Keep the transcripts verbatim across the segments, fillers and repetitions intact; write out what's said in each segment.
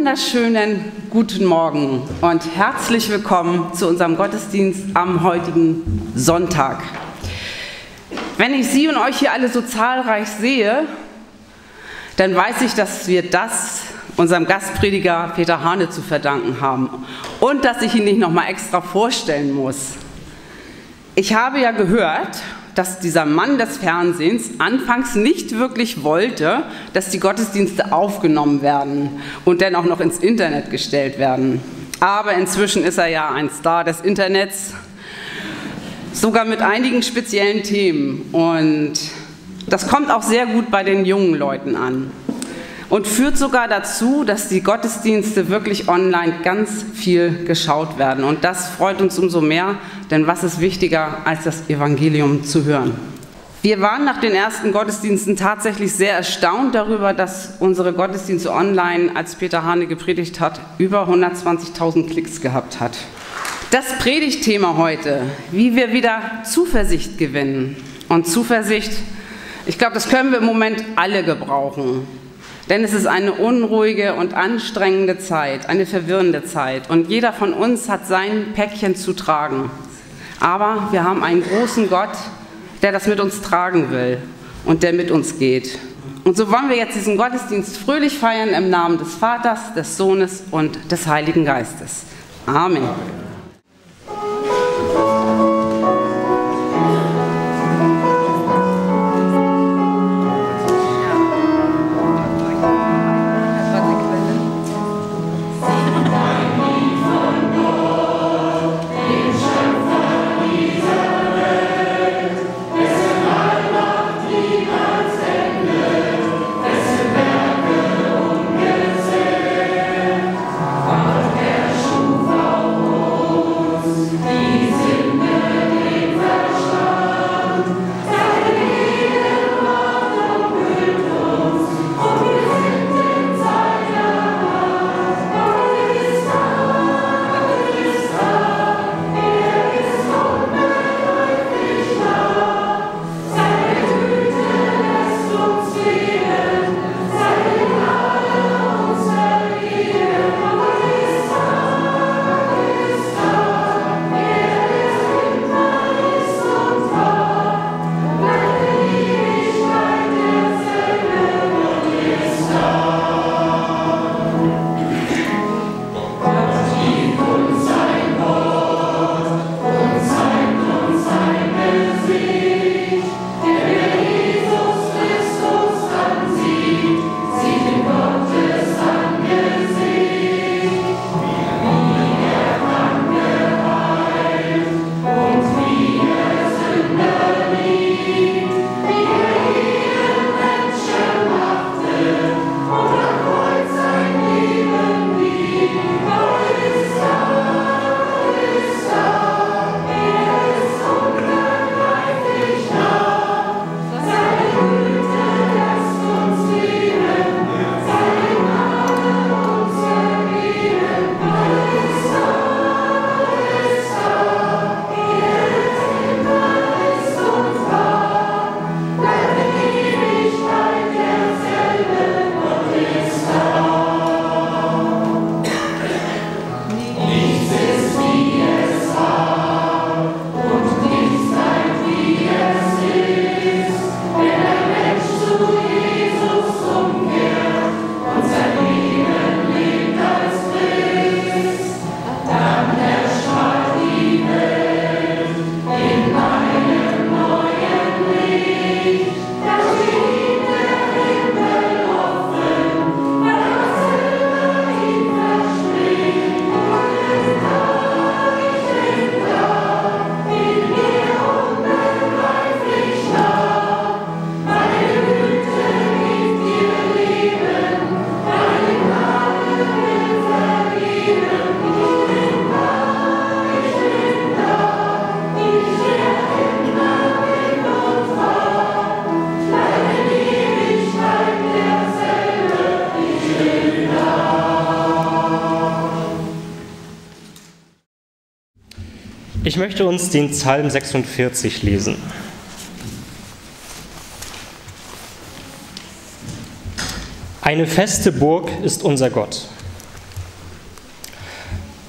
wunderschönen guten Morgen und herzlich willkommen zu unserem Gottesdienst am heutigen Sonntag. Wenn ich Sie und euch hier alle so zahlreich sehe, dann weiß ich, dass wir das unserem Gastprediger Peter Hane zu verdanken haben und dass ich ihn nicht noch mal extra vorstellen muss. Ich habe ja gehört, dass dieser Mann des Fernsehens anfangs nicht wirklich wollte, dass die Gottesdienste aufgenommen werden und dann auch noch ins Internet gestellt werden. Aber inzwischen ist er ja ein Star des Internets, sogar mit einigen speziellen Themen. Und das kommt auch sehr gut bei den jungen Leuten an und führt sogar dazu, dass die Gottesdienste wirklich online ganz viel geschaut werden. Und das freut uns umso mehr, denn was ist wichtiger, als das Evangelium zu hören? Wir waren nach den ersten Gottesdiensten tatsächlich sehr erstaunt darüber, dass unsere Gottesdienste online, als Peter Hane gepredigt hat, über hundertzwanzigtausend Klicks gehabt hat. Das Predigtthema heute, wie wir wieder Zuversicht gewinnen. Und Zuversicht, ich glaube, das können wir im Moment alle gebrauchen. Denn es ist eine unruhige und anstrengende Zeit, eine verwirrende Zeit. Und jeder von uns hat sein Päckchen zu tragen. Aber wir haben einen großen Gott, der das mit uns tragen will und der mit uns geht. Und so wollen wir jetzt diesen Gottesdienst fröhlich feiern im Namen des Vaters, des Sohnes und des Heiligen Geistes. Amen. Ich möchte uns den Psalm sechsundvierzig lesen. Eine feste Burg ist unser Gott.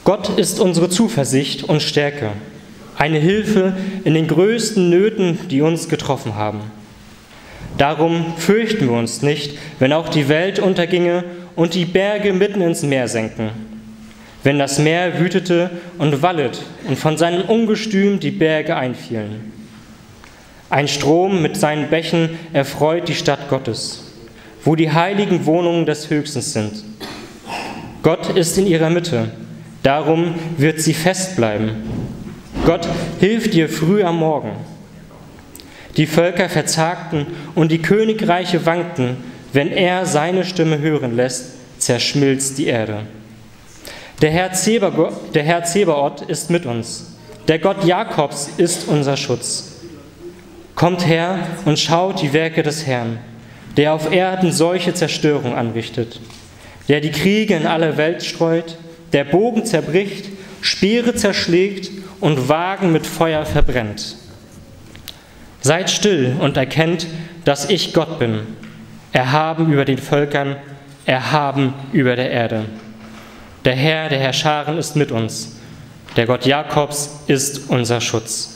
Gott ist unsere Zuversicht und Stärke, eine Hilfe in den größten Nöten, die uns getroffen haben. Darum fürchten wir uns nicht, wenn auch die Welt unterginge und die Berge mitten ins Meer senken. Wenn das Meer wütete und wallet und von seinem Ungestüm die Berge einfielen. Ein Strom mit seinen Bächen erfreut die Stadt Gottes, wo die heiligen Wohnungen des Höchsten sind. Gott ist in ihrer Mitte, darum wird sie fest bleiben. Gott hilft ihr früh am Morgen. Die Völker verzagten und die Königreiche wankten, wenn er seine Stimme hören lässt, zerschmilzt die Erde. Der Herr Zebaoth, der Herr Zebaoth ist mit uns, der Gott Jakobs ist unser Schutz. Kommt her und schaut die Werke des Herrn, der auf Erden solche Zerstörung anrichtet, der die Kriege in alle Welt streut, der Bogen zerbricht, Speere zerschlägt und Wagen mit Feuer verbrennt. Seid still und erkennt, dass ich Gott bin, erhaben über den Völkern, erhaben über der Erde. Der Herr, der Herr Scharen, ist mit uns, der Gott Jakobs ist unser Schutz.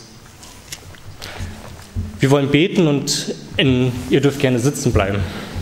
Wir wollen beten und in, ihr dürft gerne sitzen bleiben.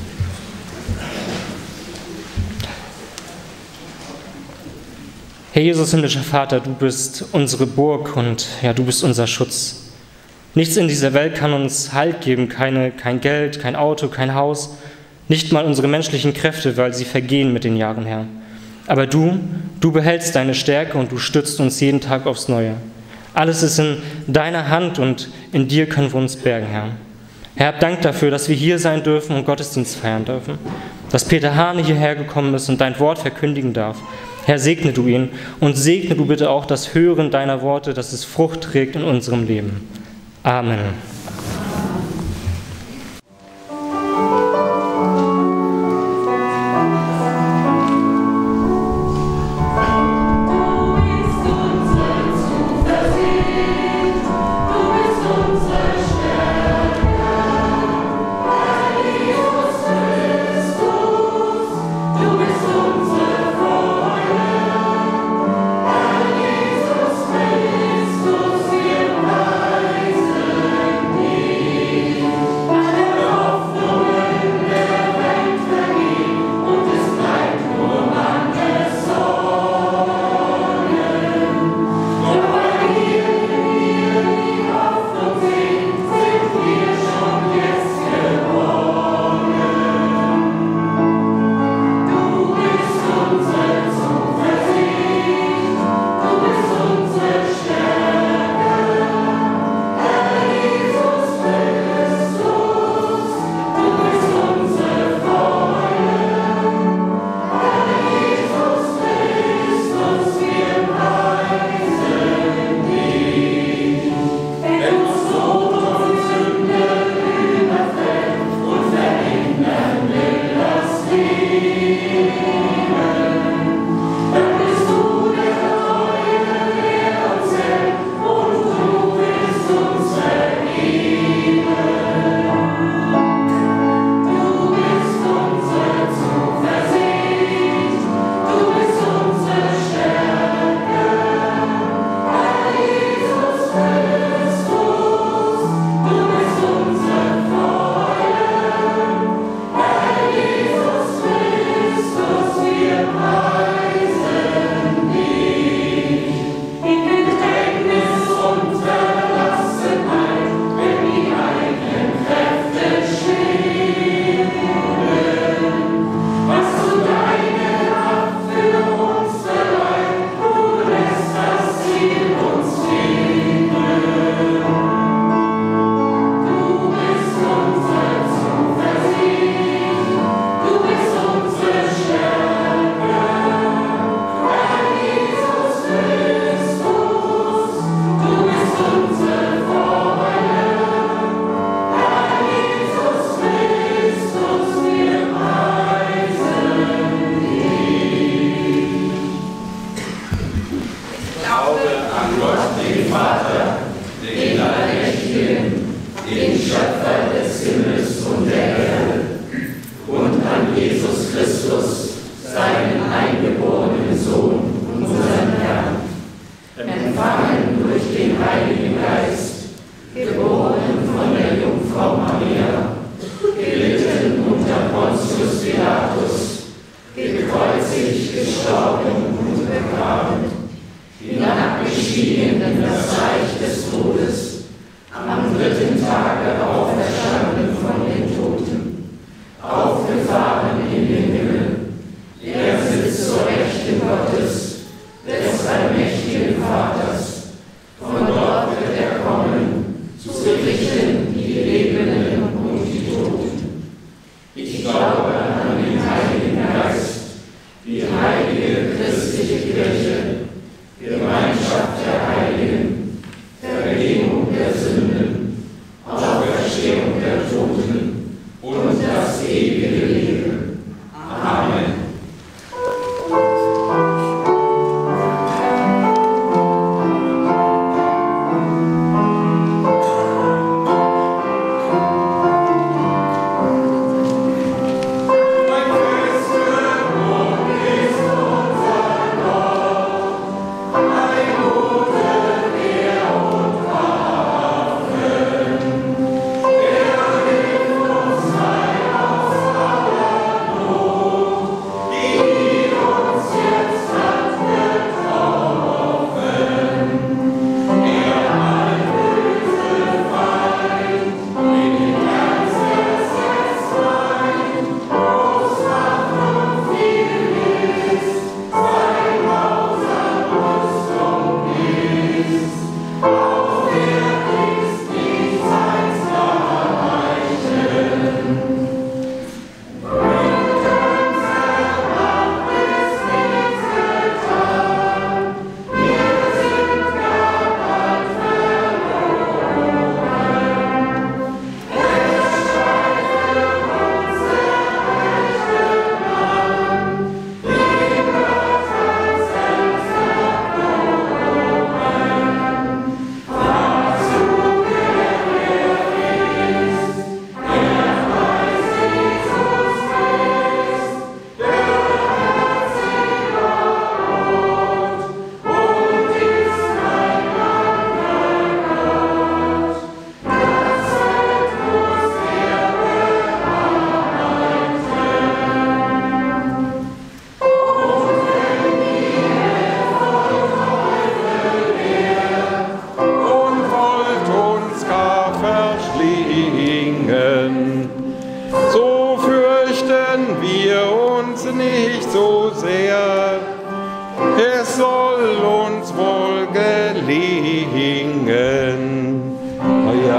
Herr Jesus, himmlischer Vater, du bist unsere Burg und ja, du bist unser Schutz. Nichts in dieser Welt kann uns Halt geben, keine, kein Geld, kein Auto, kein Haus, nicht mal unsere menschlichen Kräfte, weil sie vergehen mit den Jahren, Herr. Aber du, du behältst deine Stärke und du stützt uns jeden Tag aufs Neue. Alles ist in deiner Hand und in dir können wir uns bergen, Herr. Herr, hab Dank dafür, dass wir hier sein dürfen und Gottesdienst feiern dürfen. Dass Peter Hane hierher gekommen ist und dein Wort verkündigen darf. Herr, segne du ihn und segne du bitte auch das Hören deiner Worte, dass es Frucht trägt in unserem Leben. Amen. Jesus Christus, seinen eingeborenen Sohn, unseren Herrn,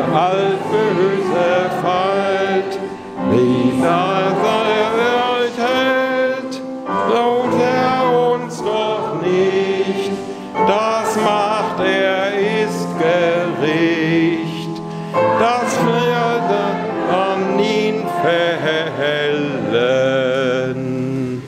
altböse Falt, nieder Welt hält, lohnt er uns doch nicht, das macht er ist gerecht, das werde an ihn verhellen.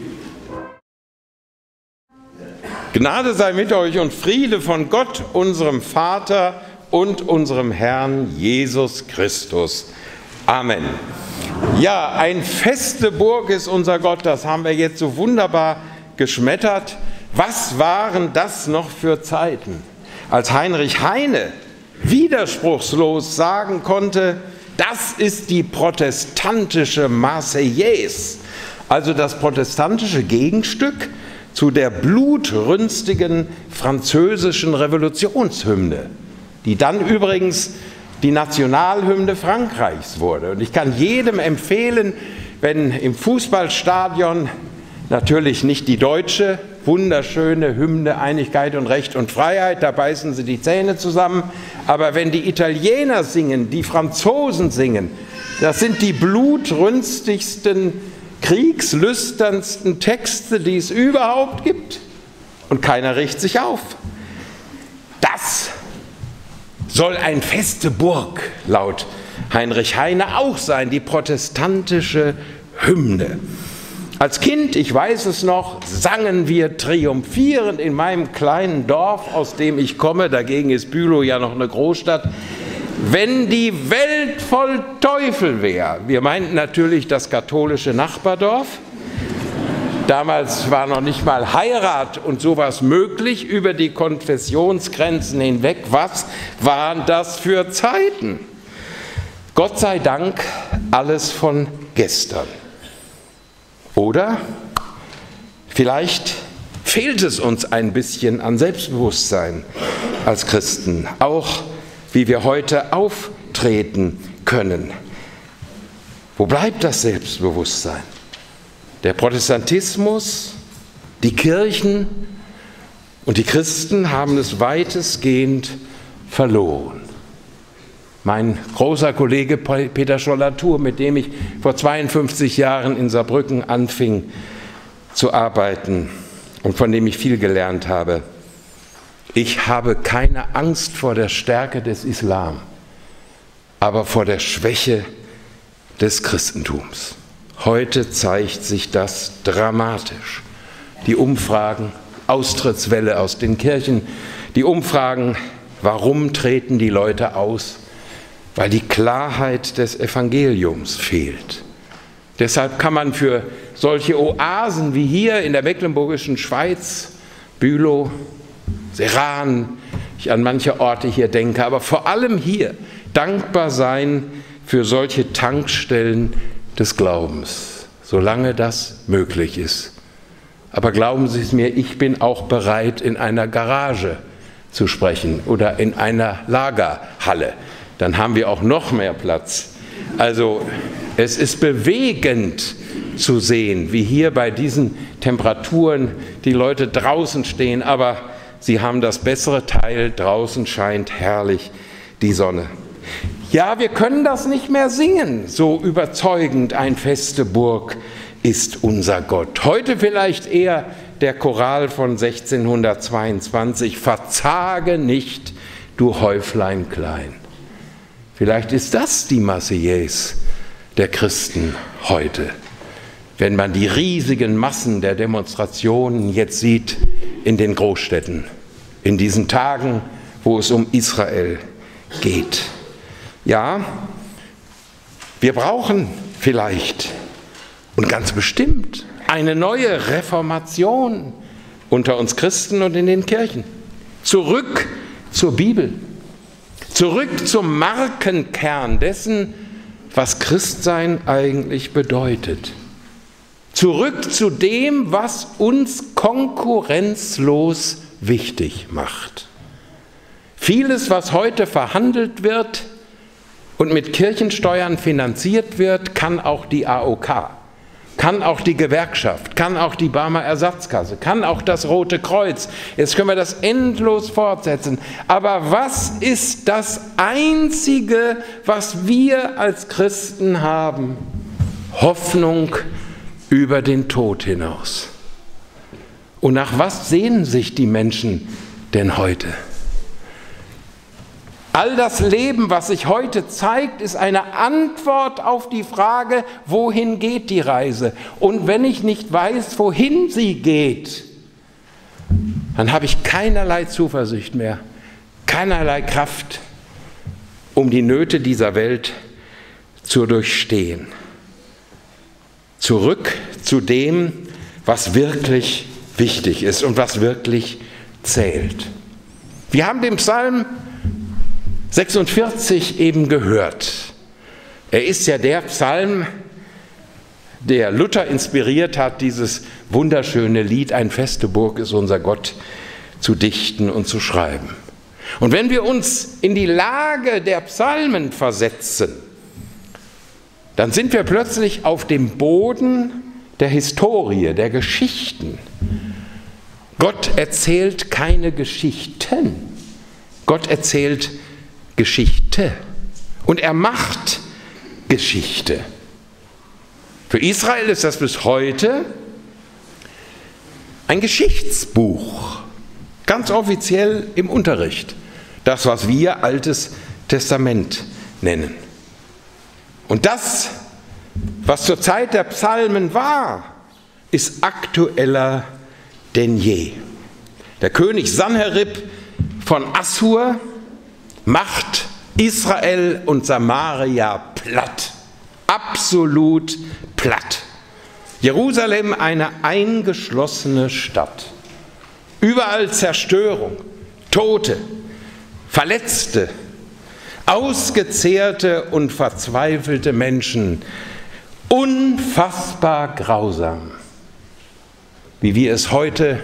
Gnade sei mit euch und Friede von Gott, unserem Vater und unserem Herrn Jesus Christus. Amen. Ja, ein feste Burg ist unser Gott, das haben wir jetzt so wunderbar geschmettert. Was waren das noch für Zeiten, als Heinrich Heine widerspruchslos sagen konnte, das ist die protestantische Marseillaise, also das protestantische Gegenstück zu der blutrünstigen französischen Revolutionshymne, die dann übrigens die Nationalhymne Frankreichs wurde. Und ich kann jedem empfehlen, wenn im Fußballstadion natürlich nicht die deutsche, wunderschöne Hymne Einigkeit und Recht und Freiheit, da beißen sie die Zähne zusammen, aber wenn die Italiener singen, die Franzosen singen, das sind die blutrünstigsten, kriegslüsternsten Texte, die es überhaupt gibt. Und keiner regt sich auf. Das soll eine feste Burg, laut Heinrich Heine, auch sein, die protestantische Hymne. Als Kind, ich weiß es noch, sangen wir triumphierend in meinem kleinen Dorf, aus dem ich komme, dagegen ist Bülow ja noch eine Großstadt, wenn die Welt voll Teufel wäre. Wir meinten natürlich das katholische Nachbardorf. Damals war noch nicht mal Heirat und sowas möglich über die Konfessionsgrenzen hinweg. Was waren das für Zeiten? Gott sei Dank alles von gestern. Oder vielleicht fehlt es uns ein bisschen an Selbstbewusstsein als Christen, auch wie wir heute auftreten können. Wo bleibt das Selbstbewusstsein? Der Protestantismus, die Kirchen und die Christen haben es weitestgehend verloren. Mein großer Kollege Peter Scholl-Latour, mit dem ich vor zweiundfünfzig Jahren in Saarbrücken anfing zu arbeiten und von dem ich viel gelernt habe, ich habe keine Angst vor der Stärke des Islam, aber vor der Schwäche des Christentums. Heute zeigt sich das dramatisch. Die Umfragen, Austrittswelle aus den Kirchen, die Umfragen, warum treten die Leute aus? Weil die Klarheit des Evangeliums fehlt. Deshalb kann man für solche Oasen wie hier in der mecklenburgischen Schweiz, Bülow, Seran, ich an manche Orte hier denke, aber vor allem hier dankbar sein für solche Tankstellen des Glaubens, solange das möglich ist. Aber glauben Sie es mir, ich bin auch bereit, in einer Garage zu sprechen oder in einer Lagerhalle. Dann haben wir auch noch mehr Platz. Also es ist bewegend zu sehen, wie hier bei diesen Temperaturen die Leute draußen stehen, aber sie haben das bessere Teil, draußen scheint herrlich die Sonne. Ja, wir können das nicht mehr singen, so überzeugend, ein feste Burg ist unser Gott. Heute vielleicht eher der Choral von sechzehnhundertzweiundzwanzig, verzage nicht, du Häuflein klein. Vielleicht ist das die Marseillaise der Christen heute, wenn man die riesigen Massen der Demonstrationen jetzt sieht in den Großstädten, in diesen Tagen, wo es um Israel geht. Ja, wir brauchen vielleicht und ganz bestimmt eine neue Reformation unter uns Christen und in den Kirchen. Zurück zur Bibel. Zurück zum Markenkern dessen, was Christsein eigentlich bedeutet. Zurück zu dem, was uns konkurrenzlos wichtig macht. Vieles, was heute verhandelt wird und mit Kirchensteuern finanziert wird, kann auch die A O K kann auch die Gewerkschaft, kann auch die Barmer Ersatzkasse, kann auch das Rote Kreuz. Jetzt können wir das endlos fortsetzen. Aber was ist das Einzige, was wir als Christen haben? Hoffnung über den Tod hinaus. Und nach was sehnen sich die Menschen denn heute? All das Leben, was sich heute zeigt, ist eine Antwort auf die Frage, wohin geht die Reise? Und wenn ich nicht weiß, wohin sie geht, dann habe ich keinerlei Zuversicht mehr, keinerlei Kraft, um die Nöte dieser Welt zu durchstehen. Zurück zu dem, was wirklich wichtig ist und was wirklich zählt. Wir haben den Psalm sechsundvierzig eben gehört. Er ist ja der Psalm, der Luther inspiriert hat, dieses wunderschöne Lied, ein feste Burg ist unser Gott, zu dichten und zu schreiben. Und wenn wir uns in die Lage der Psalmen versetzen, dann sind wir plötzlich auf dem Boden der Historie, der Geschichten. Gott erzählt keine Geschichten, Gott erzählt Geschichte und er macht Geschichte. Für Israel ist das bis heute ein Geschichtsbuch, ganz offiziell im Unterricht, das, was wir Altes Testament nennen. Und das, was zur Zeit der Psalmen war, ist aktueller denn je. Der König Sanherib von Assur macht Israel und Samaria platt, absolut platt. Jerusalem eine eingeschlossene Stadt. Überall Zerstörung, Tote, Verletzte, ausgezehrte und verzweifelte Menschen. Unfassbar grausam, wie wir es heute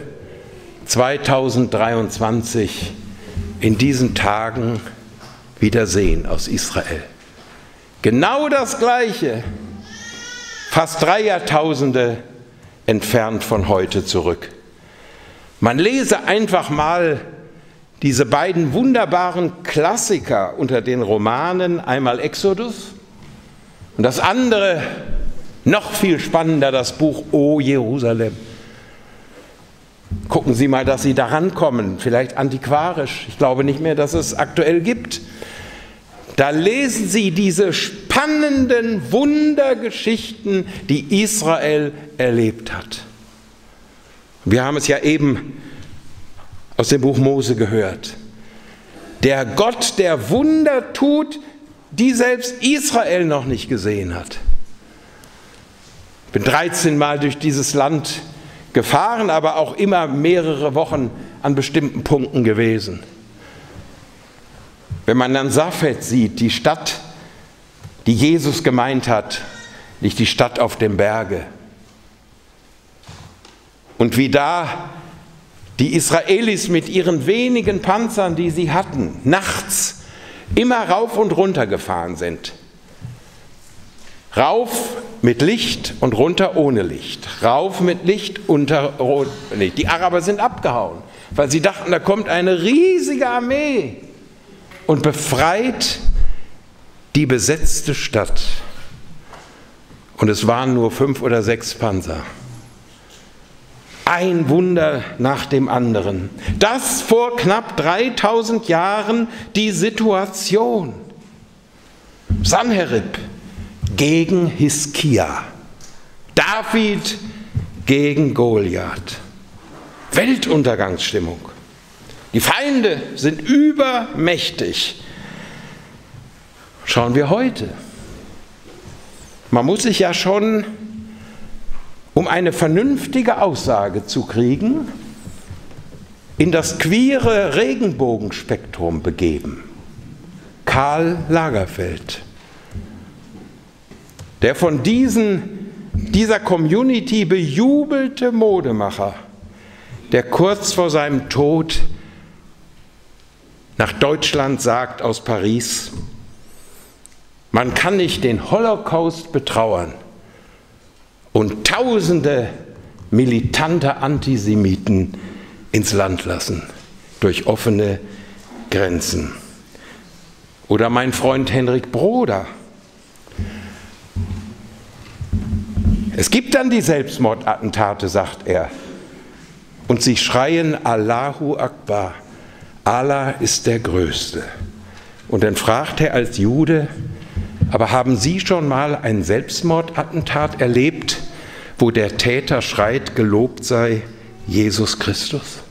zweitausenddreiundzwanzig in diesen Tagen wieder sehen aus Israel. Genau das Gleiche, fast drei Jahrtausende entfernt von heute zurück. Man lese einfach mal diese beiden wunderbaren Klassiker unter den Romanen, einmal Exodus und das andere, noch viel spannender, das Buch O Jerusalem. Gucken Sie mal, dass Sie da rankommen, vielleicht antiquarisch. Ich glaube nicht mehr, dass es aktuell gibt. Da lesen Sie diese spannenden Wundergeschichten, die Israel erlebt hat. Wir haben es ja eben aus dem Buch Mose gehört. Der Gott, der Wunder tut, die selbst Israel noch nicht gesehen hat. Ich bin dreizehn Mal durch dieses Land gefahren, aber auch immer mehrere Wochen an bestimmten Punkten gewesen. Wenn man dann Safed sieht, die Stadt, die Jesus gemeint hat, nicht die Stadt auf dem Berge. Und wie da die Israelis mit ihren wenigen Panzern, die sie hatten, nachts immer rauf und runter gefahren sind. Rauf mit Licht und runter ohne Licht. Rauf mit Licht, unter ohne Licht. Die Araber sind abgehauen, weil sie dachten, da kommt eine riesige Armee und befreit die besetzte Stadt. Und es waren nur fünf oder sechs Panzer. Ein Wunder nach dem anderen. Das vor knapp dreitausend Jahren die Situation. Sanherib gegen Hiskia, David gegen Goliath. Weltuntergangsstimmung. Die Feinde sind übermächtig. Schauen wir heute. Man muss sich ja schon, um eine vernünftige Aussage zu kriegen, in das queere Regenbogenspektrum begeben. Karl Lagerfeld, der von diesen, dieser Community bejubelte Modemacher, der kurz vor seinem Tod nach Deutschland sagt aus Paris, man kann nicht den Holocaust betrauern und tausende militante Antisemiten ins Land lassen, durch offene Grenzen. Oder mein Freund Henrik Broder. Es gibt dann die Selbstmordattentate, sagt er, und sie schreien Allahu Akbar, Allah ist der Größte. Und dann fragt er als Jude, aber haben Sie schon mal ein Selbstmordattentat erlebt, wo der Täter schreit, gelobt sei Jesus Christus?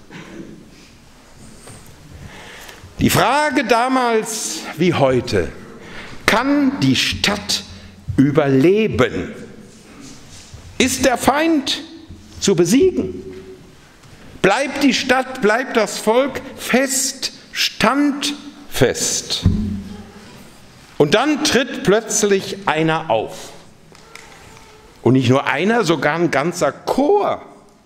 Die Frage damals wie heute, kann die Stadt überleben? Ist der Feind zu besiegen? Bleibt die Stadt, bleibt das Volk fest, standfest? Und dann tritt plötzlich einer auf. Und nicht nur einer, sogar ein ganzer Chor.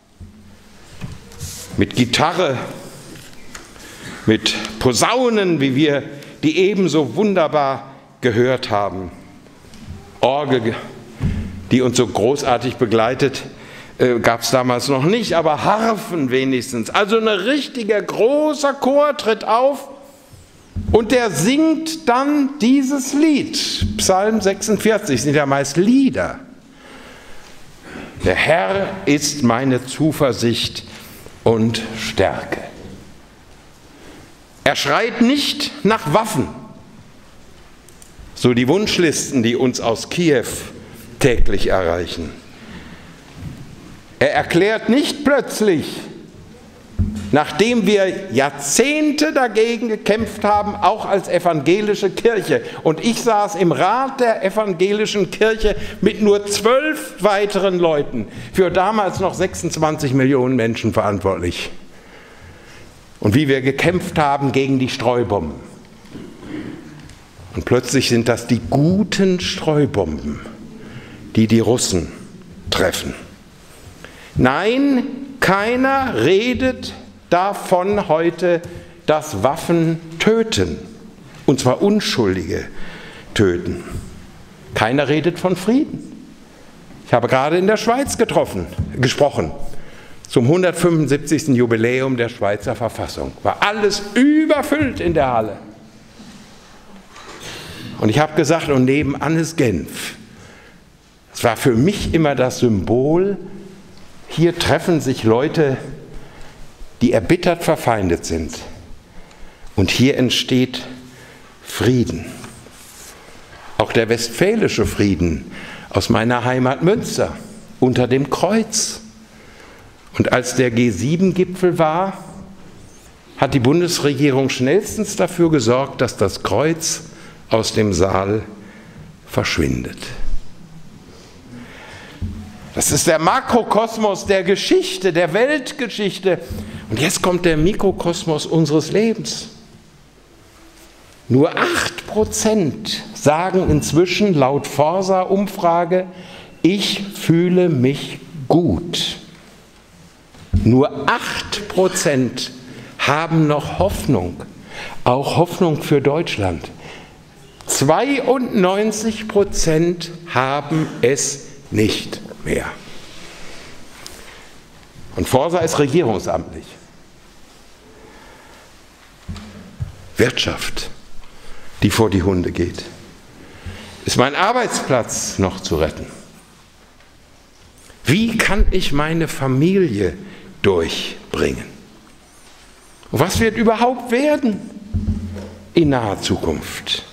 Mit Gitarre, mit Posaunen, wie wir die ebenso wunderbar gehört haben. Orgel, die uns so großartig begleitet, äh, gab es damals noch nicht, aber Harfen wenigstens. Also ein richtiger großer Chor tritt auf und der singt dann dieses Lied. Psalm sechsundvierzig sind ja meist Lieder. Der Herr ist meine Zuversicht und Stärke. Er schreit nicht nach Waffen, so die Wunschlisten, die uns aus Kiew täglich erreichen. Er erklärt nicht plötzlich, nachdem wir Jahrzehnte dagegen gekämpft haben, auch als evangelische Kirche, und ich saß im Rat der evangelischen Kirche mit nur zwölf weiteren Leuten, für damals noch sechsundzwanzig Millionen Menschen verantwortlich. Und wie wir gekämpft haben gegen die Streubomben. Und plötzlich sind das die guten Streubomben, die die Russen treffen. Nein, keiner redet davon heute, dass Waffen töten, und zwar Unschuldige töten. Keiner redet von Frieden. Ich habe gerade in der Schweiz getroffen, gesprochen, zum hundertfünfundsiebzigsten Jubiläum der Schweizer Verfassung. War alles überfüllt in der Halle. Und ich habe gesagt, und nebenan ist Genf. Es war für mich immer das Symbol, hier treffen sich Leute, die erbittert verfeindet sind. Und hier entsteht Frieden. Auch der westfälische Frieden aus meiner Heimat Münster, unter dem Kreuz. Und als der G sieben Gipfel war, hat die Bundesregierung schnellstens dafür gesorgt, dass das Kreuz aus dem Saal verschwindet. Das ist der Makrokosmos der Geschichte, der Weltgeschichte. Und jetzt kommt der Mikrokosmos unseres Lebens. Nur acht Prozent sagen inzwischen laut Forsa-Umfrage, ich fühle mich gut. Nur acht Prozent haben noch Hoffnung, auch Hoffnung für Deutschland. zweiundneunzig Prozent haben es nicht mehr. Und Forsa ist regierungsamtlich. Wirtschaft, die vor die Hunde geht. Ist mein Arbeitsplatz noch zu retten? Wie kann ich meine Familie durchbringen? Und was wird überhaupt werden in naher Zukunft?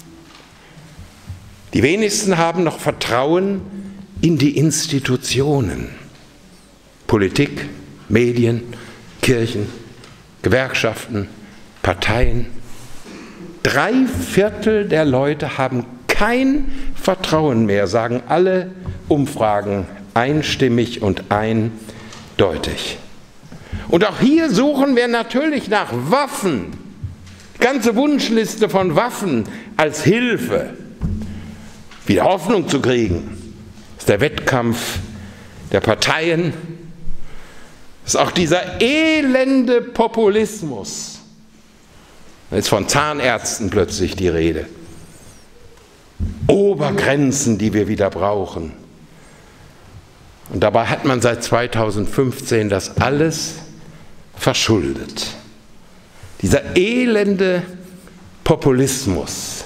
Die wenigsten haben noch Vertrauen in die Institutionen. Politik, Medien, Kirchen, Gewerkschaften, Parteien. Drei Viertel der Leute haben kein Vertrauen mehr, sagen alle Umfragen einstimmig und eindeutig. Und auch hier suchen wir natürlich nach Waffen. Die ganze Wunschliste von Waffen als Hilfe, wieder Hoffnung zu kriegen. Das ist der Wettkampf der Parteien. Das ist auch dieser elende Populismus. Da ist von Zahnärzten plötzlich die Rede. Obergrenzen, die wir wieder brauchen. Und dabei hat man seit zweitausendfünfzehn das alles verschuldet. Dieser elende Populismus.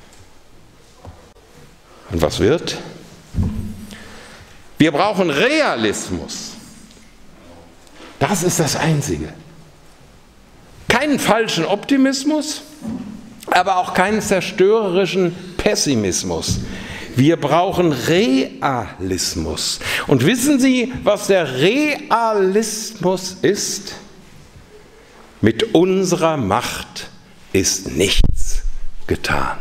Und was wird? Wir brauchen Realismus. Das ist das Einzige. Keinen falschen Optimismus, aber auch keinen zerstörerischen Pessimismus. Wir brauchen Realismus. Und wissen Sie, was der Realismus ist? Mit unserer Macht ist nichts getan.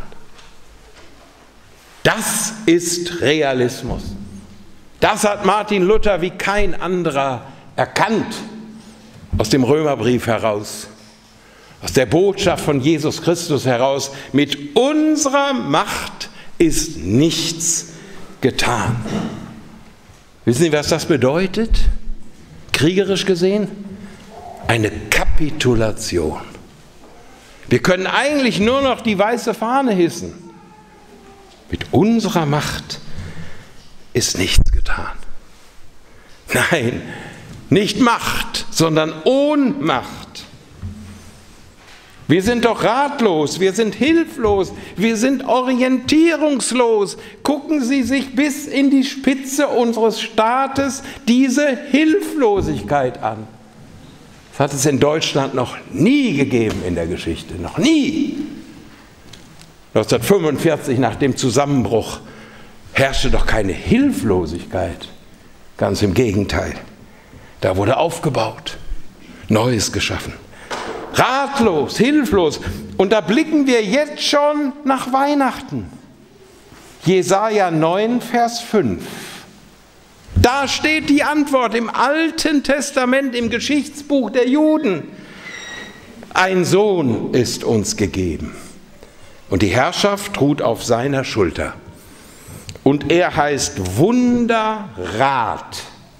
Das ist Realismus. Das hat Martin Luther wie kein anderer erkannt aus dem Römerbrief heraus, aus der Botschaft von Jesus Christus heraus. Mit unserer Macht ist nichts getan. Wissen Sie, was das bedeutet? Kriegerisch gesehen? Eine Kapitulation. Wir können eigentlich nur noch die weiße Fahne hissen. Mit unserer Macht ist nichts getan. Nein, nicht Macht, sondern Ohnmacht. Wir sind doch ratlos, wir sind hilflos, wir sind orientierungslos. Gucken Sie sich bis in die Spitze unseres Staates diese Hilflosigkeit an. Das hat es in Deutschland noch nie gegeben in der Geschichte, noch nie. neunzehnhundertfünfundvierzig, nach dem Zusammenbruch, herrschte doch keine Hilflosigkeit. Ganz im Gegenteil. Da wurde aufgebaut, Neues geschaffen. Ratlos, hilflos. Und da blicken wir jetzt schon nach Weihnachten. Jesaja neun, Vers fünf. Da steht die Antwort im Alten Testament, im Geschichtsbuch der Juden. Ein Sohn ist uns gegeben. Und die Herrschaft ruht auf seiner Schulter. Und er heißt Wunderrat,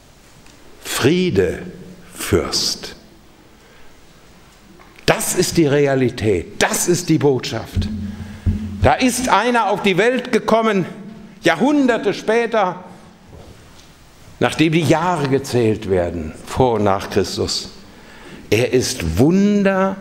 Friedefürst. Das ist die Realität, das ist die Botschaft. Da ist einer auf die Welt gekommen, Jahrhunderte später, nachdem die Jahre gezählt werden, vor und nach Christus. Er ist Wunderrat.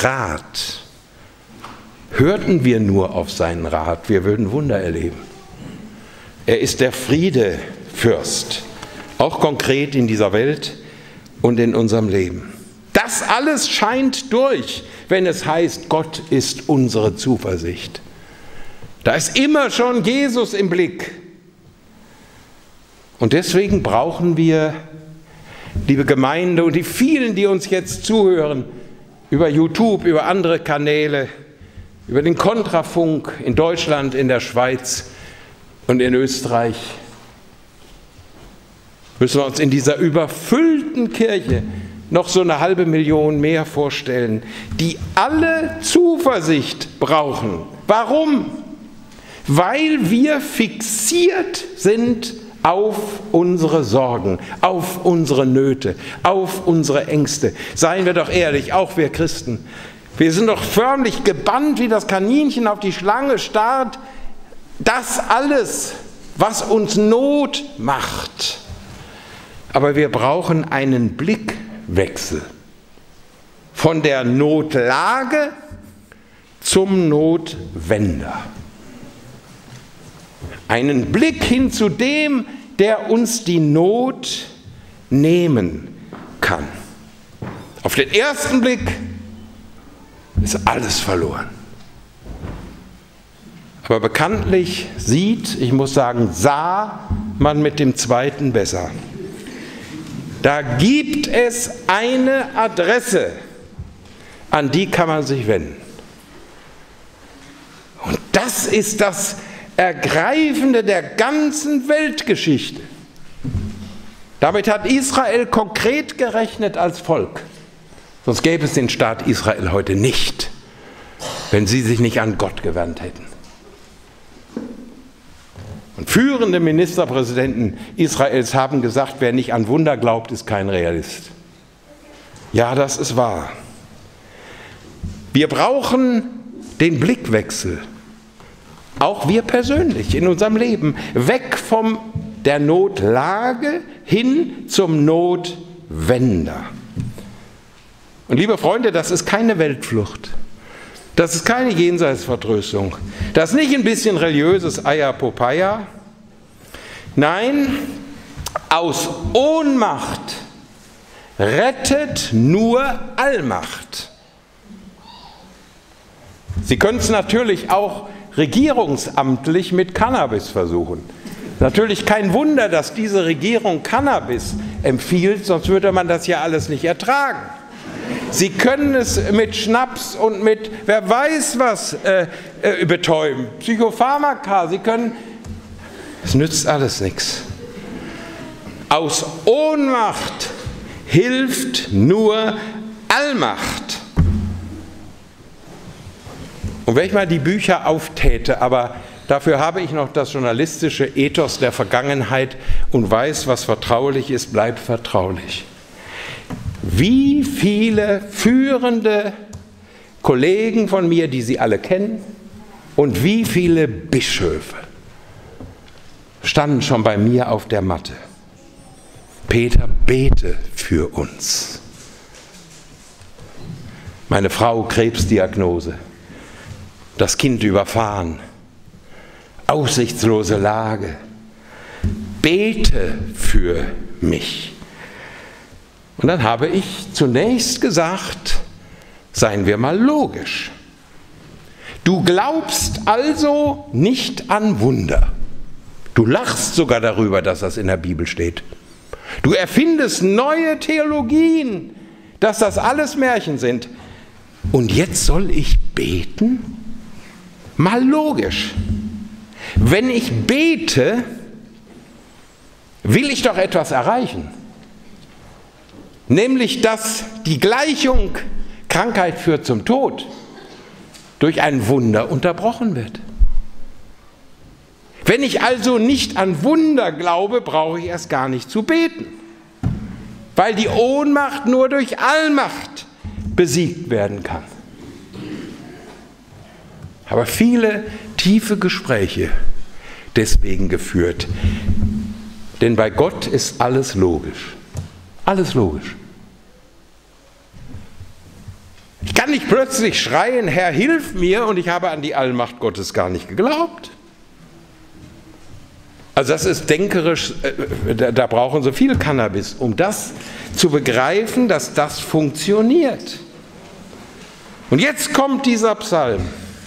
Hörten wir nur auf seinen Rat, wir würden Wunder erleben. Er ist der Friedefürst, auch konkret in dieser Welt und in unserem Leben. Das alles scheint durch, wenn es heißt, Gott ist unsere Zuversicht. Da ist immer schon Jesus im Blick. Und deswegen brauchen wir, liebe Gemeinde und die vielen, die uns jetzt zuhören, über YouTube, über andere Kanäle, über den Kontrafunk in Deutschland, in der Schweiz und in Österreich, müssen wir uns in dieser überfüllten Kirche noch so eine halbe Million mehr vorstellen, die alle Zuversicht brauchen. Warum? Weil wir fixiert sind auf unsere Sorgen, auf unsere Nöte, auf unsere Ängste. Seien wir doch ehrlich, auch wir Christen. Wir sind doch förmlich gebannt, wie das Kaninchen auf die Schlange starrt. Das alles, was uns Not macht. Aber wir brauchen einen Blickwechsel von der Notlage zum Notwender. Einen Blick hin zu dem, der uns die Not nehmen kann. Auf den ersten Blick ist alles verloren. Aber bekanntlich sieht, ich muss sagen, sah man mit dem zweiten besser. Da gibt es eine Adresse, an die kann man sich wenden. Und das ist das Ergreifende der ganzen Weltgeschichte. Damit hat Israel konkret gerechnet als Volk. Sonst gäbe es den Staat Israel heute nicht, wenn sie sich nicht an Gott gewandt hätten. Und führende Ministerpräsidenten Israels haben gesagt, wer nicht an Wunder glaubt, ist kein Realist. Ja, das ist wahr. Wir brauchen den Blickwechsel, auch wir persönlich in unserem Leben, weg vom der Notlage hin zum Notwender. Und liebe Freunde, das ist keine Weltflucht. Das ist keine Jenseitsvertröstung. Das ist nicht ein bisschen religiöses Eierpopeia. Nein, aus Ohnmacht rettet nur Allmacht. Sie können es natürlich auch regierungsamtlich mit Cannabis versuchen. Natürlich kein Wunder, dass diese Regierung Cannabis empfiehlt, sonst würde man das ja alles nicht ertragen. Sie können es mit Schnaps und mit wer weiß was äh, äh, betäuben, Psychopharmaka, Sie können, es nützt alles nichts. Aus Ohnmacht hilft nur Allmacht. Und wenn ich mal die Bücher auftäte, aber dafür habe ich noch das journalistische Ethos der Vergangenheit und weiß, was vertraulich ist, bleibt vertraulich. Wie viele führende Kollegen von mir, die Sie alle kennen, und wie viele Bischöfe standen schon bei mir auf der Matte. Peter, bete für uns. Meine Frau, Krebsdiagnose, das Kind überfahren, aussichtslose Lage. Bete für mich. Und dann habe ich zunächst gesagt, seien wir mal logisch. Du glaubst also nicht an Wunder. Du lachst sogar darüber, dass das in der Bibel steht. Du erfindest neue Theologien, dass das alles Märchen sind. Und jetzt soll ich beten? Mal logisch. Wenn ich bete, will ich doch etwas erreichen. Nämlich, dass die Gleichung Krankheit führt zum Tod durch ein Wunder unterbrochen wird. Wenn ich also nicht an Wunder glaube, brauche ich erst gar nicht zu beten, weil die Ohnmacht nur durch Allmacht besiegt werden kann. Aber viele tiefe Gespräche deswegen geführt, denn bei Gott ist alles logisch. Alles logisch. Ich kann nicht plötzlich schreien, Herr, hilf mir, und ich habe an die Allmacht Gottes gar nicht geglaubt. Also das ist denkerisch, äh, da, da brauchen Sie viel Cannabis, um das zu begreifen, dass das funktioniert. Und jetzt kommt dieser Psalm.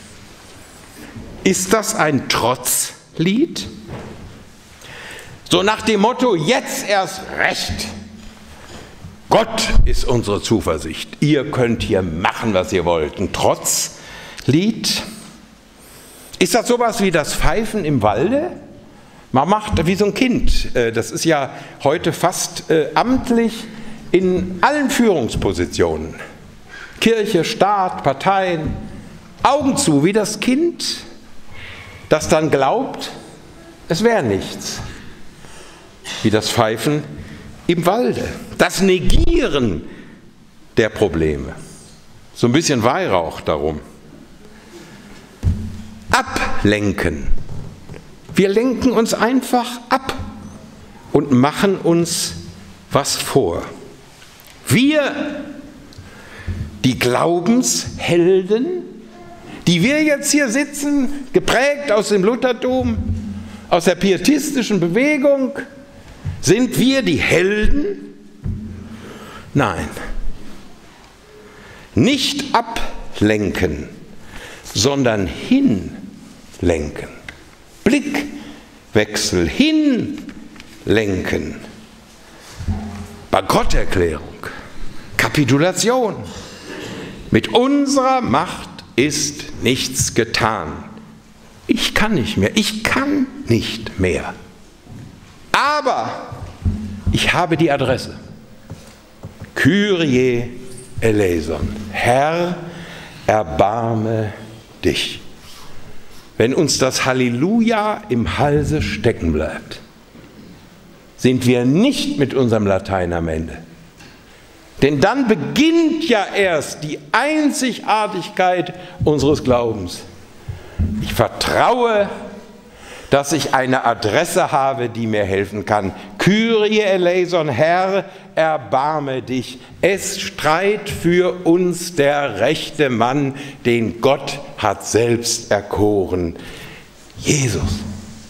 Ist das ein Trotzlied? So nach dem Motto, jetzt erst recht. Gott ist unsere Zuversicht. Ihr könnt hier machen, was ihr wollt. Ein Trotzlied. Ist das sowas wie das Pfeifen im Walde? Man macht wie so ein Kind. Das ist ja heute fast amtlich in allen Führungspositionen. Kirche, Staat, Parteien. Augen zu, wie das Kind, das dann glaubt, es wäre nichts. Wie das Pfeifen im Walde. Das Negieren der Probleme. So ein bisschen Weihrauch darum. Ablenken. Wir lenken uns einfach ab und machen uns was vor. Wir, die Glaubenshelden, die wir jetzt hier sitzen, geprägt aus dem Luthertum, aus der pietistischen Bewegung, sind wir die Helden? Nein. Nicht ablenken, sondern hinlenken. Blickwechsel, hinlenken. Bankrotterklärung, Kapitulation. Mit unserer Macht ist nichts getan. Ich kann nicht mehr, ich kann nicht mehr. Aber ich habe die Adresse. Kyrie eleison. Herr, erbarme dich. Wenn uns das Halleluja im Halse stecken bleibt, sind wir nicht mit unserem Latein am Ende. Denn dann beginnt ja erst die Einzigartigkeit unseres Glaubens. Ich vertraue dass ich eine Adresse habe, die mir helfen kann. Kyrie eleison, Herr, erbarme dich. Es streit für uns der rechte Mann, den Gott hat selbst erkoren. Jesus.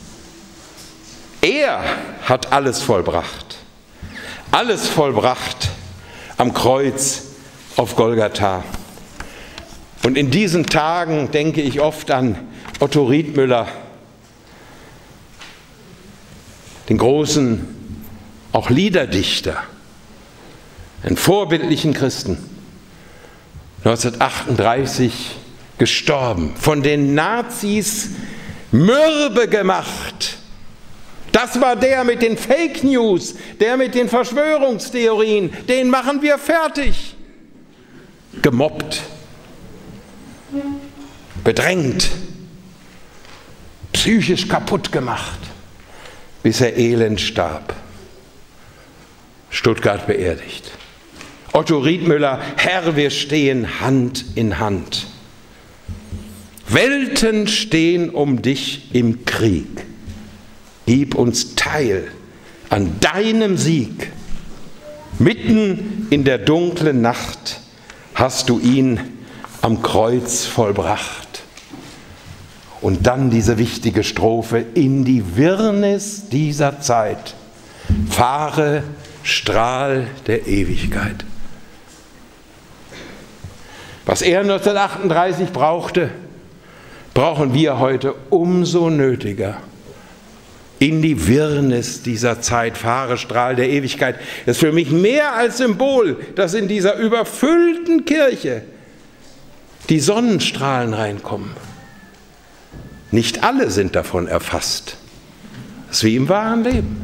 Er hat alles vollbracht. Alles vollbracht am Kreuz auf Golgatha. Und in diesen Tagen denke ich oft an Otto Riethmüller, den großen, auch Liederdichter, einen vorbildlichen Christen, neunzehnhundertachtunddreißig gestorben, von den Nazis mürbe gemacht. Das war der mit den Fake News, der mit den Verschwörungstheorien, den machen wir fertig. Gemobbt, bedrängt, psychisch kaputt gemacht, bis er elend starb. Stuttgart beerdigt. Otto Riethmüller, Herr, wir stehen Hand in Hand. Welten stehen um dich im Krieg. Gib uns teil an deinem Sieg. Mitten in der dunklen Nacht hast du ihn am Kreuz vollbracht. Und dann diese wichtige Strophe: In die Wirrnis dieser Zeit fahre, Strahl der Ewigkeit. Was er neunzehnhundertachtunddreißig brauchte, brauchen wir heute umso nötiger. In die Wirrnis dieser Zeit fahre, Strahl der Ewigkeit. Das ist für mich mehr als Symbol, dass in dieser überfüllten Kirche die Sonnenstrahlen reinkommen. Nicht alle sind davon erfasst. Das ist wie im wahren Leben.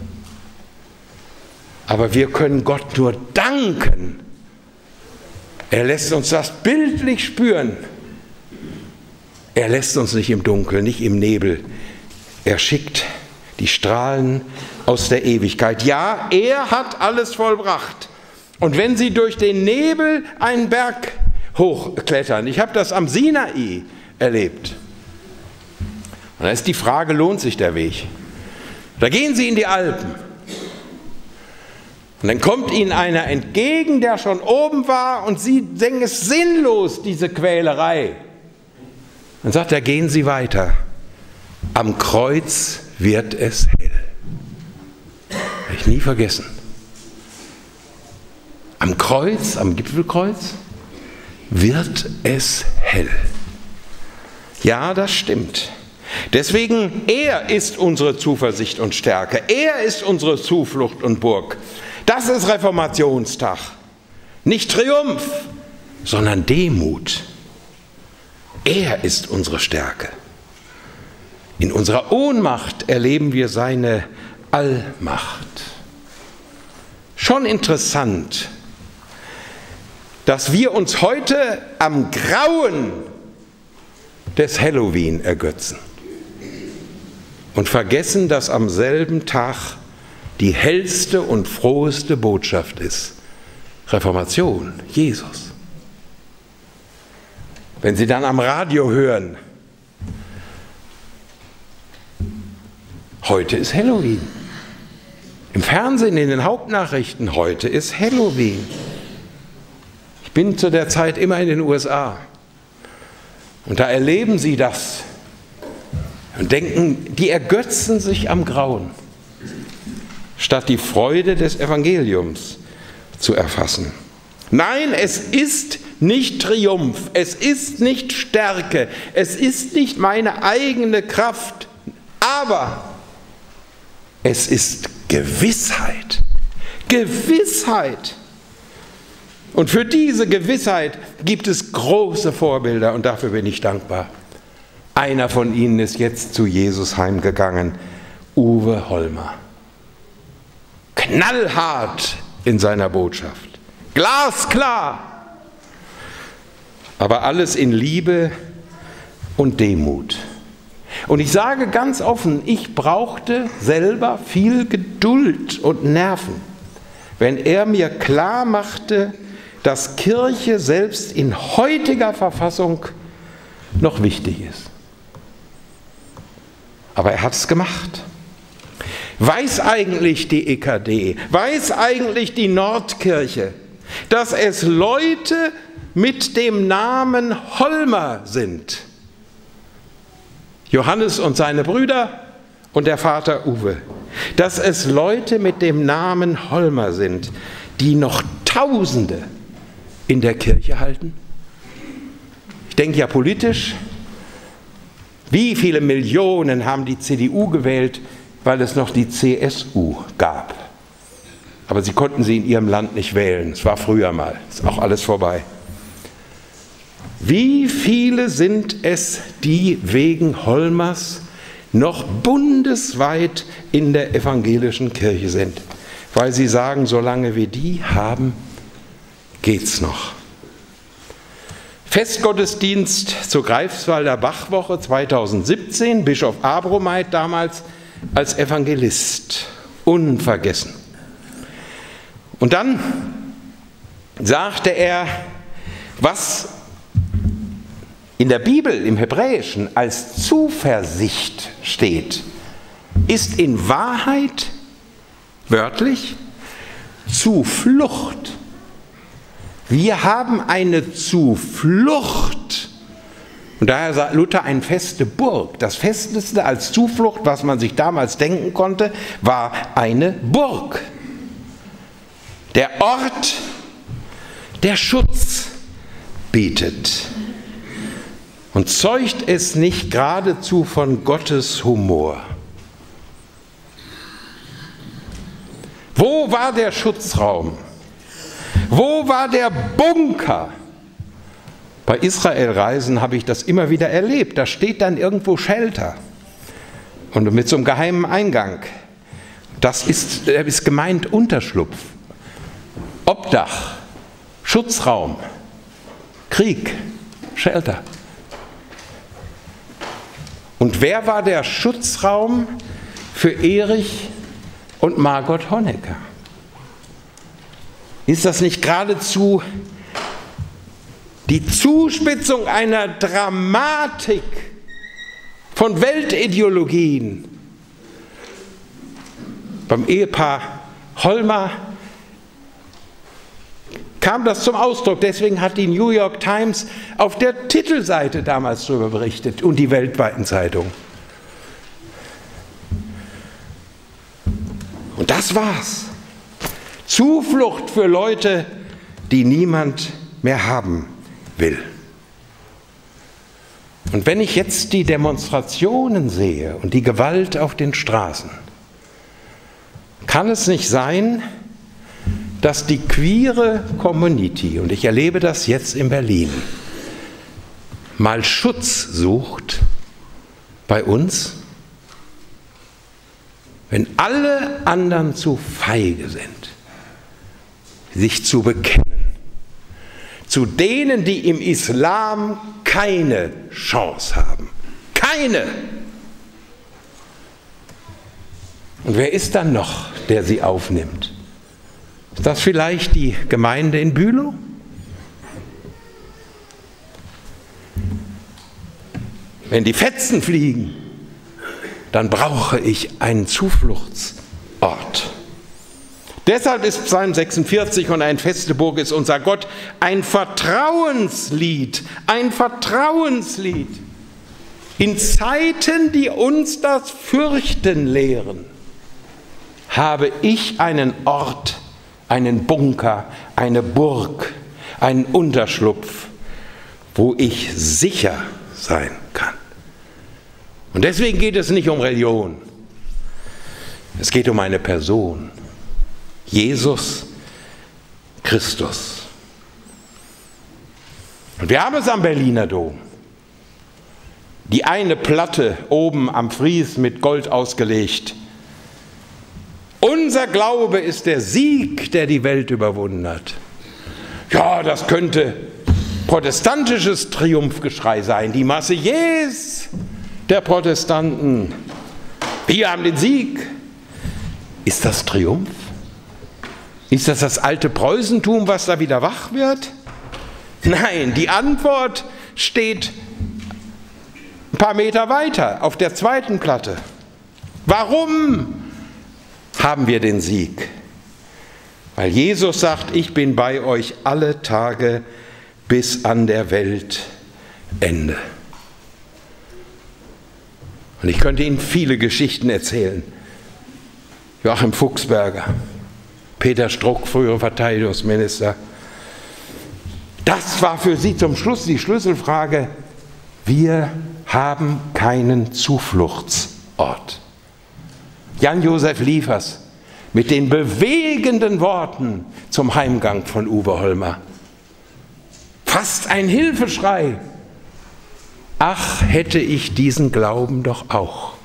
Aber wir können Gott nur danken. Er lässt uns das bildlich spüren. Er lässt uns nicht im Dunkeln, nicht im Nebel. Er schickt die Strahlen aus der Ewigkeit. Ja, er hat alles vollbracht. Und wenn Sie durch den Nebel einen Berg hochklettern, ich habe das am Sinai erlebt, und da ist die Frage, lohnt sich der Weg? Da gehen Sie in die Alpen. Und dann kommt Ihnen einer entgegen, der schon oben war, und Sie denken, es ist sinnlos, diese Quälerei. Dann sagt er, gehen Sie weiter. Am Kreuz wird es hell. Habe ich nie vergessen. Am Kreuz, am Gipfelkreuz, wird es hell. Ja, das stimmt. Deswegen, er ist unsere Zuversicht und Stärke. Er ist unsere Zuflucht und Burg. Das ist Reformationstag. Nicht Triumph, sondern Demut. Er ist unsere Stärke. In unserer Ohnmacht erleben wir seine Allmacht. Schon interessant, dass wir uns heute am Grauen des Halloween ergötzen und vergessen, dass am selben Tag die hellste und froheste Botschaft ist: Reformation, Jesus. Wenn Sie dann am Radio hören, heute ist Halloween. Im Fernsehen, in den Hauptnachrichten, heute ist Halloween. Ich bin zu der Zeit immer in den U S A. Und da erleben Sie das und denken, die ergötzen sich am Grauen, statt die Freude des Evangeliums zu erfassen. Nein, es ist nicht Triumph, es ist nicht Stärke, es ist nicht meine eigene Kraft, aber es ist Gewissheit. Gewissheit. Und für diese Gewissheit gibt es große Vorbilder und dafür bin ich dankbar. Einer von ihnen ist jetzt zu Jesus heimgegangen, Uwe Hollmer. Knallhart in seiner Botschaft, glasklar, aber alles in Liebe und Demut. Und ich sage ganz offen, ich brauchte selber viel Geduld und Nerven, wenn er mir klar machte, dass Kirche selbst in heutiger Verfassung noch wichtig ist. Aber er hat es gemacht. Weiß eigentlich die E K D, weiß eigentlich die Nordkirche, dass es Leute mit dem Namen Holmer sind? Johannes und seine Brüder und der Vater Uwe. Dass es Leute mit dem Namen Holmer sind, die noch Tausende in der Kirche halten? Ich denke ja politisch, wie viele Millionen haben die C D U gewählt, weil es noch die C S U gab. Aber sie konnten sie in ihrem Land nicht wählen. Es war früher mal. Ist auch alles vorbei. Wie viele sind es, die wegen Holmers noch bundesweit in der evangelischen Kirche sind? Weil sie sagen, solange wir die haben, geht's noch. Festgottesdienst zur Greifswalder Bachwoche zweitausendsiebzehn, Bischof Abromeit damals als Evangelist, unvergessen. Und dann sagte er, was in der Bibel im Hebräischen als Zuversicht steht, ist in Wahrheit, wörtlich, Zuflucht. Wir haben eine Zuflucht. Und daher sagt Luther, eine feste Burg. Das Festeste als Zuflucht, was man sich damals denken konnte, war eine Burg. Der Ort, der Schutz bietet. Und zeugt es nicht geradezu von Gottes Humor? Wo war der Schutzraum? Wo war der Bunker? Bei Israelreisen habe ich das immer wieder erlebt. Da steht dann irgendwo Shelter und mit so einem geheimen Eingang. Das ist, ist gemeint Unterschlupf, Obdach, Schutzraum, Krieg, Shelter. Und wer war der Schutzraum für Erich und Margot Honecker? Ist das nicht geradezu die Zuspitzung einer Dramatik von Weltideologien? Beim Ehepaar Holmer kam das zum Ausdruck. Deswegen hat die New York Times auf der Titelseite damals darüber berichtet und die weltweiten Zeitungen. Und das war's. Zuflucht für Leute, die niemand mehr haben will. Und wenn ich jetzt die Demonstrationen sehe und die Gewalt auf den Straßen, kann es nicht sein, dass die queere Community, und ich erlebe das jetzt in Berlin, mal Schutz sucht bei uns, wenn alle anderen zu feige sind, sich zu bekennen, zu denen, die im Islam keine Chance haben. Keine! Und wer ist dann noch, der sie aufnimmt? Ist das vielleicht die Gemeinde in Bülow? Wenn die Fetzen fliegen, dann brauche ich einen Zufluchtsort. Deshalb ist Psalm sechsundvierzig und eine feste Burg ist unser Gott ein Vertrauenslied, ein Vertrauenslied. In Zeiten, die uns das Fürchten lehren, habe ich einen Ort, einen Bunker, eine Burg, einen Unterschlupf, wo ich sicher sein kann. Und deswegen geht es nicht um Religion, es geht um eine Person. Jesus Christus. Und wir haben es am Berliner Dom. Die eine Platte oben am Fries mit Gold ausgelegt. Unser Glaube ist der Sieg, der die Welt überwunden hat. Ja, das könnte protestantisches Triumphgeschrei sein. Die Marseillaise der Protestanten. Wir haben den Sieg. Ist das Triumph? Ist das das alte Preußentum, was da wieder wach wird? Nein, die Antwort steht Ein paar Meter weiter, auf der zweiten Platte. Warum haben wir den Sieg? Weil Jesus sagt, ich bin bei euch alle Tage bis an der Weltende. Und ich könnte Ihnen viele Geschichten erzählen. Joachim Fuchsberger, Peter Struck, frühere Verteidigungsminister. Das war für sie zum Schluss die Schlüsselfrage. Wir haben keinen Zufluchtsort. Jan-Josef Liefers mit den bewegenden Worten zum Heimgang von Uwe Holmer. Fast ein Hilfeschrei. Ach, hätte ich diesen Glauben doch auch.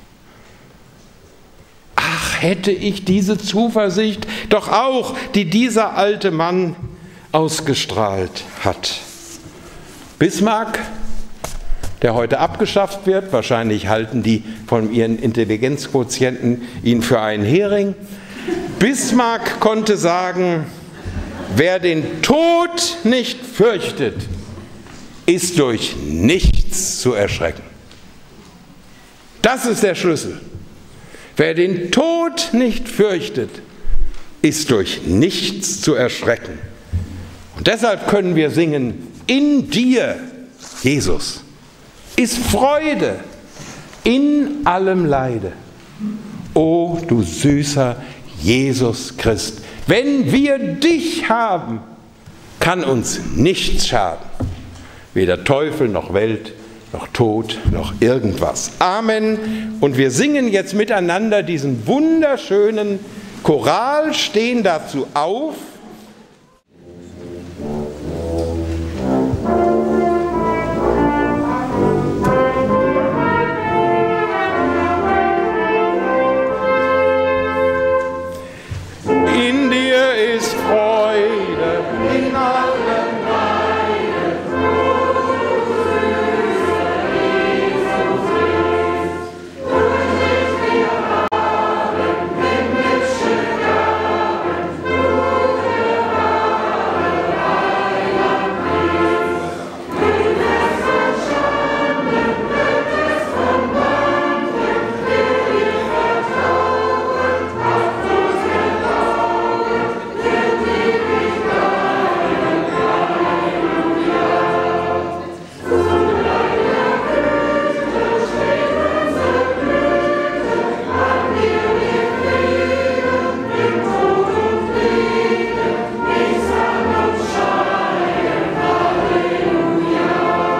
Ach, hätte ich diese Zuversicht doch auch, die dieser alte Mann ausgestrahlt hat. Bismarck, der heute abgeschafft wird, wahrscheinlich halten die von ihren Intelligenzquotienten ihn für einen Hering. Bismarck konnte sagen, wer den Tod nicht fürchtet, ist durch nichts zu erschrecken. Das ist der Schlüssel. Wer den Tod nicht fürchtet, ist durch nichts zu erschrecken. Und deshalb können wir singen, in dir, Jesus, ist Freude in allem Leide. O du süßer Jesus Christ, wenn wir dich haben, kann uns nichts schaden. Weder Teufel noch Welt, noch Tod, noch irgendwas. Amen. Und wir singen jetzt miteinander diesen wunderschönen Choral, stehen dazu auf. In dir ist Freude, in allem Leiden, o süßer Jesus ist. Durch dich wir haben himmlische Gaben, gute Ware, Heiland Christ. Gütes von Schanden, Göttes von Banden, will dir vertrauen, auf uns gelaufen, will ewig bleiben, Halleluja. Zu deiner Güte steht unsere Blüte, an dir wir leben, in Tod und Leben, nichts kann uns scheiden, Halleluja.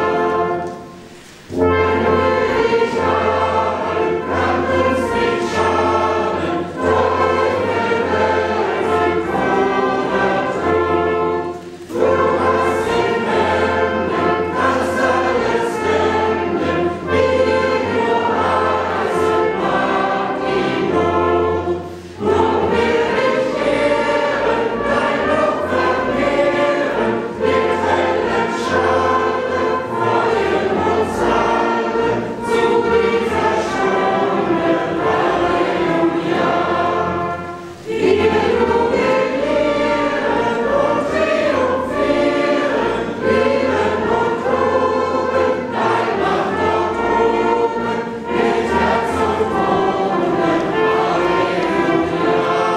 Wenn wir dich haben, kann uns nicht schaden, Teufel, Welt, oder Tod. Du hast in Händen, kannst alles wenden, wie nur heißen mag die Not. Nun will ich ehren, dein Lob vermehren, mit hellen Schale freuen uns alle zu dieser Stunde, Halleluja. Dir du regieren und triumphieren, lieben und loben, dein Macht dort oben, mit Herz und Wunden, Halleluja.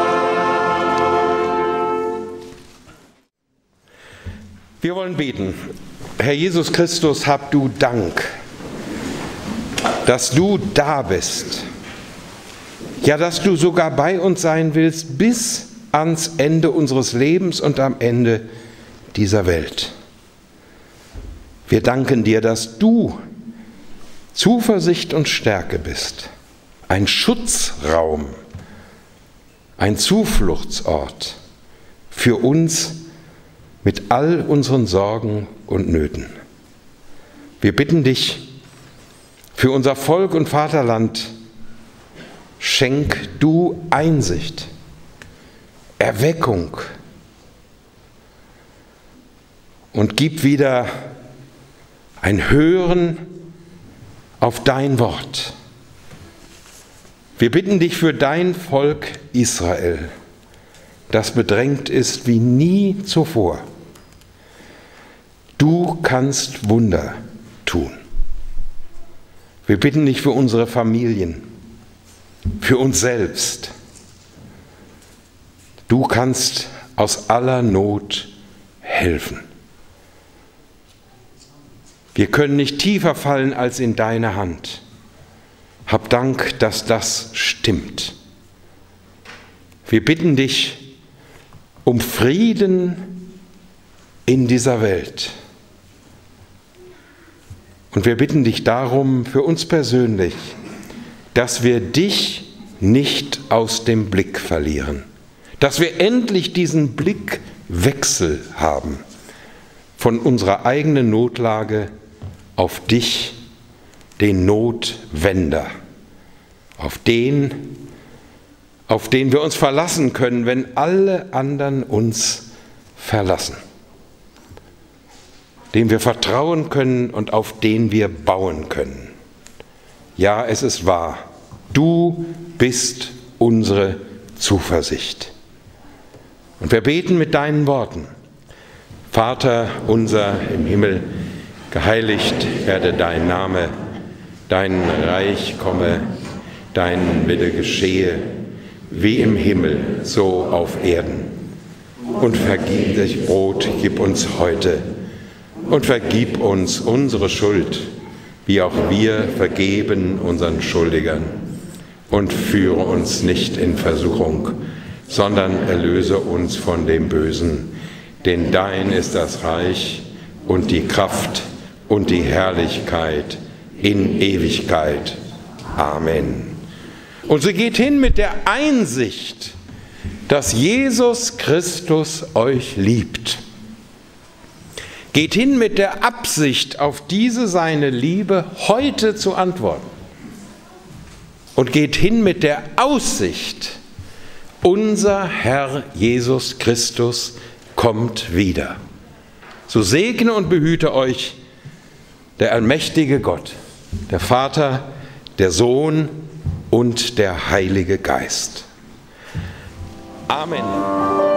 Wir wollen beten. Herr Jesus Christus, hab du Dank, dass du da bist. Ja, dass du sogar bei uns sein willst bis ans Ende unseres Lebens und am Ende dieser Welt. Wir danken dir, dass du Zuversicht und Stärke bist, ein Schutzraum, ein Zufluchtsort für uns mit all unseren Sorgen und Nöten. Wir bitten dich für unser Volk und Vaterland, schenk du Einsicht, Erweckung und gib wieder ein Hören auf dein Wort. Wir bitten dich für dein Volk Israel, das bedrängt ist wie nie zuvor. Du kannst Wunder tun. Wir bitten dich für unsere Familien, für uns selbst. Du kannst aus aller Not helfen. Wir können nicht tiefer fallen als in deine Hand. Hab Dank, dass das stimmt. Wir bitten dich um Frieden in dieser Welt. Und wir bitten dich darum für uns persönlich, dass wir dich nicht aus dem Blick verlieren. Dass wir endlich diesen Blickwechsel haben von unserer eigenen Notlage auf dich, den Notwender, auf den, auf den wir uns verlassen können, wenn alle anderen uns verlassen, dem wir vertrauen können und auf den wir bauen können. Ja, es ist wahr, du bist unsere Zuversicht. Und wir beten mit deinen Worten. Vater unser im Himmel, geheiligt werde dein Name, dein Reich komme, dein Wille geschehe, wie im Himmel, so auf Erden. Und vergib dich Brot, gib uns heute. Und vergib uns unsere Schuld, wie auch wir vergeben unseren Schuldigern. Und führe uns nicht in Versuchung, sondern erlöse uns von dem Bösen. Denn dein ist das Reich und die Kraft und die Herrlichkeit in Ewigkeit. Amen. Und sie geht hin mit der Einsicht, dass Jesus Christus euch liebt. Geht hin mit der Absicht, auf diese seine Liebe heute zu antworten. Und geht hin mit der Aussicht, unser Herr Jesus Christus kommt wieder. So segne und behüte euch der allmächtige Gott, der Vater, der Sohn und der Heilige Geist. Amen.